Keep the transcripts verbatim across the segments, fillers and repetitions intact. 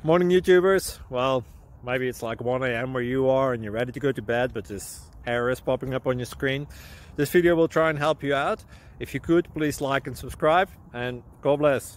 Morning YouTubers. Well, maybe it's like one A M where you are and you're ready to go to bed, but this error is popping up on your screen. This video will try and help you out. If you could, please like and subscribe, and God bless.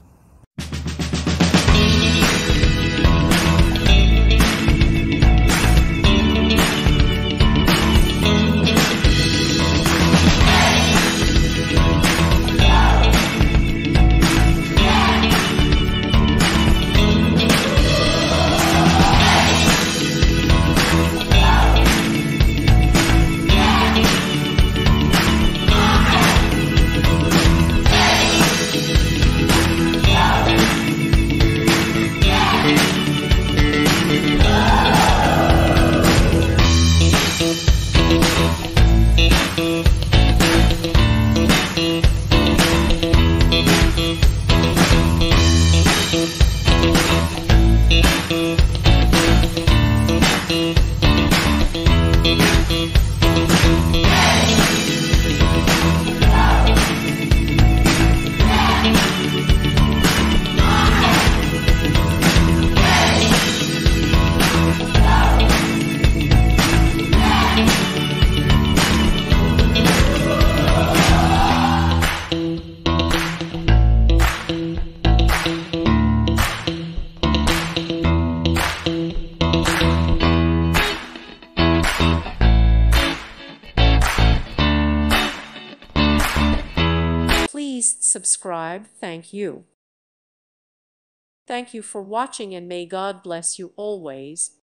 Please subscribe. Thank you. Thank you for watching, and may God bless you always.